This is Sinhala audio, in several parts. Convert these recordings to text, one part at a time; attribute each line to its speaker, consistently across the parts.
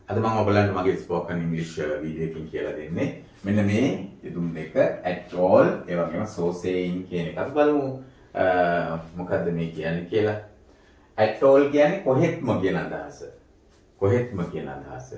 Speaker 1: අද මම ඔයගලන්ට මගේ spoken English වීඩියෝ එකකින් කියලා දෙන්නේ. මෙන්න මේ යෙදුම් දෙක at all ඒ වගේම so saying කියන එක. අපි බලමු මොකද්ද මේ කියන්නේ කියලා. at all කියන්නේ කොහෙත්ම කියන අදහස. කොහෙත්ම කියන අදහස.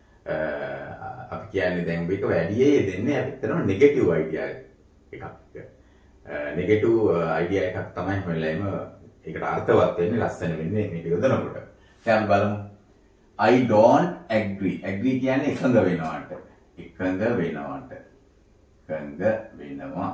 Speaker 1: අපි කියන්නේ දැන් මේක වැඩියේ දෙන්නේ අපි හිතනවා negative idea එකක්. negative idea එකක් තමයි හැම වෙලාවෙම ඒකට අර්ථවත් වෙන්නේ ලස්සන වෙන්නේ මේක යොදනකොට. දැන් බලමු I don't agree. Agree කියන්නේ එකඟ වෙනවට. එකඟ වෙනවට. එකඟ වෙනවා.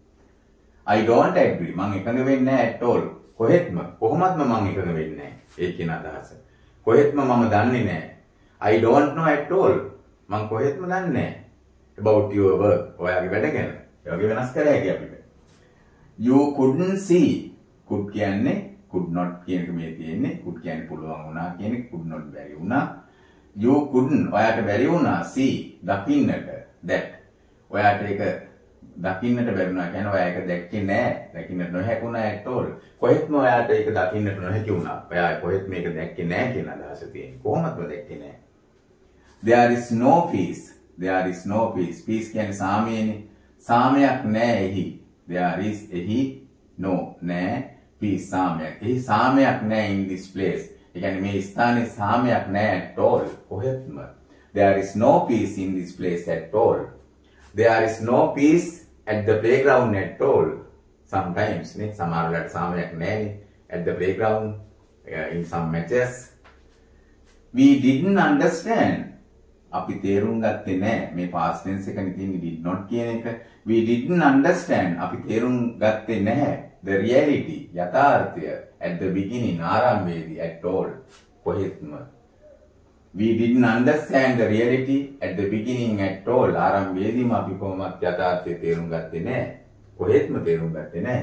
Speaker 1: I don't agree. මම එකඟ වෙන්නේ නැහැ at all. කොහෙත්ම කොහොමත්ම මම එකඟ වෙන්නේ නැහැ. ඒ කියන අදහස. කොහෙත්ම මම දන්නේ නැහැ. I don't know at all. මම කොහෙත්ම දන්නේ නැහැ. About your work. ඔයාගේ වැඩ ගැන. ඒ වගේ වෙනස් කරලා හැකියි අපිට. You couldn't see. could කියන්නේ could not කියන එක මේ තියෙන්නේ. could කියන්නේ පුළුවන් වුණා කියන එක could not බැරි වුණා. You couldn't ඔයාට බැරි වුණා see දකින්නට that. ඔයාට ඒක දකින්නට බැරි වුණා කියන්නේ ඔයා ඒක දැක්කේ නැහැ. දකින්නට නොහැකුණා at all. කොහෙත්ම ඔයාට ඒක දකින්නට නොහැකි වුණා. ඔයා කොහෙත් මේක දැක්කේ නැහැ කියන අදහස තියෙන්නේ. කොහොමත්ම දැක්කේ නැහැ. There is no peace. There is no peace. Peace කියන්නේ සාමයනේ. සාමයක් නැහැ එහි. There is එහි no නැහැ peace සාමයක්. එහි සාමයක් නැහැ in this place. ඒ කියන්නේ මේ ස්ථානයේ සාමයක් නැහැ at all. කොහෙත්ම. There is no peace in this place at all. There is no peace at the playground at all. Sometimes නේ සමහර වෙලාවට සාමයක් නැහැ at the playground in some matches. We didn't understand. අපි තේරුම් ගත්තේ නැහැ මේ past tense එකනේ තියෙන්නේ did not කියන එක. We didn't understand. අපි තේරුම් ගත්තේ නැහැ the reality යථාර්ථය at the beginning ආරම්භයේදී at all. කොහෙත්ම. We didn't understand the reality at the beginning at all. ආරම්භයේදීම අපි කොහොමවත් යථාර්ථය තේරුම් ගත්තේ නැහැ. කොහෙත්ම තේරුම් ගත්තේ නැහැ.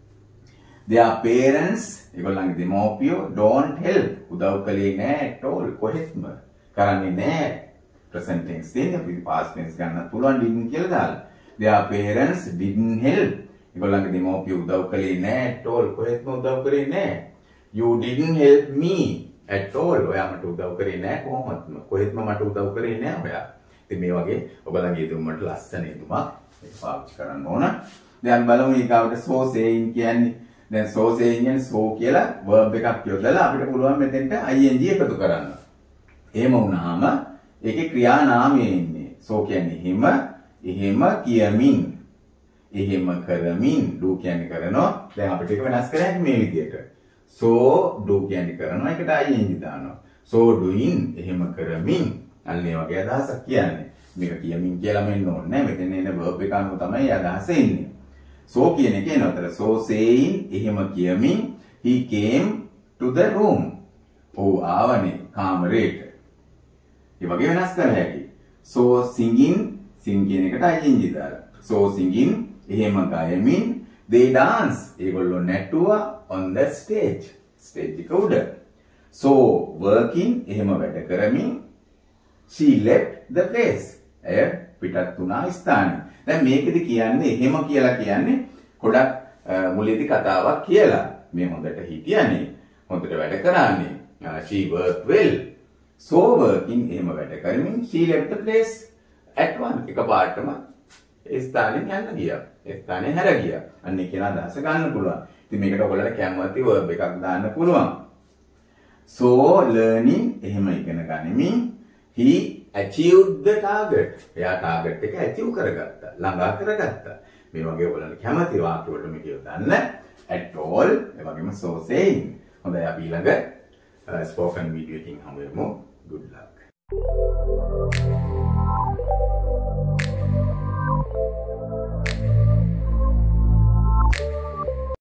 Speaker 1: Their parents ඒගොල්ලන්ගේ දෙමව්පියෝ don't help. උදව් කළේ නැහැ at all. කොහෙත්ම කරන්නේ නැහැ. present tense තියෙන්නේ අපි past tense ගන්න පුළුවන් didn't කියලා දාලා. Their parents didn't help. ඒගොල්ලන්ගේ දෙමව්පියෝ උදව් කළේ නැහැ at all. කොහෙත්ම උදව් කරේ නැහැ. You didn't help me at all. ඔයා මට උදව් කරේ නැහැ කොහොමත්ම. කොහෙත්ම මට උදව් කරේ නැහැ ඔයා. ඉතින් මේ වගේ ඔයගොල්ලන්ගේ යෙදුමකට ලස්සන යෙදුමක් ඒක පාවිච්චි කරන්න ඕන. දැන් බලමු ඊගාවට so saying කියන්නේ. දැන් so saying කියන්නේ so කියලා verb එකක් යොදලා අපිට පුළුවන් මෙතෙන්ට ing එකතු කරන්න. එහෙම වුණාම ඒකේ ක්‍රියා නාමය ඉන්නේ. so කියන්නේ එහෙම කියමින්. එහෙම කරමින් do කියන්නේ කරනවා. දැන් අපිට ඒක වෙනස් කරන්නේ මේ විදිහට. so do කියන්නේ කරනවා. ඒකට ing දානවා. so doing එහෙම කරමින්. අන්න ඒ වගේ අදහසක් කියන්නේ. මේක කියමින් කියලා මෙන්න ඕනේ නැහැ. මෙතන එන verb එක අනුව තමයි අදහස එන්නේ. so කියන එක එනතර so saying එහෙම කියමින් he came to the room. ඔව් ආවනේ කාමරේට. ඒ වගේ වෙනස් කර හැකියි. so singing sing කියන එකට ing දාලා. so singing එහෙම ගයමින් they dance. ඒගොල්ලෝ නැටුවා on the stage. stage එක උඩ. so working එහෙම වැඩ කරමින් she left the place. එය පිටත් වුණා ස්ථානේ. දැන් මේකෙදි කියන්නේ එහෙම කියලා කියන්නේ ගොඩක් මුලදී කතාවක් කියලා. මේ හොඳට හිටියානේ. හොඳට වැඩ කරානේ. she worked well. so working එහෙම වැඩ කරමින් she left the place at once. එකපාරටම ඒ ස්ථානෙන් යන්න ගියා. ඒ ස්ථානේ හැර ගියා. අන්න ඒ කියන අදහස ගන්න පුළුවන්. ඉතින් මේකට ඔයගොල්ලන්ට කැමති verb එකක් දාන්න පුළුවන්. so learning එහෙම ඉගෙන ගනිමින් he achieved the target. එයා target එක achieve කරගත්තා. ළඟා කරගත්තා. මේ වගේ ඔයගොල්ලන්ට කැමති වාක්‍ය වලට මේක යොදන්න at all ඒ වගේම so saying. හොඳයි අපි ඊළඟ spoken video එකකින් හමු වෙමු. good luck.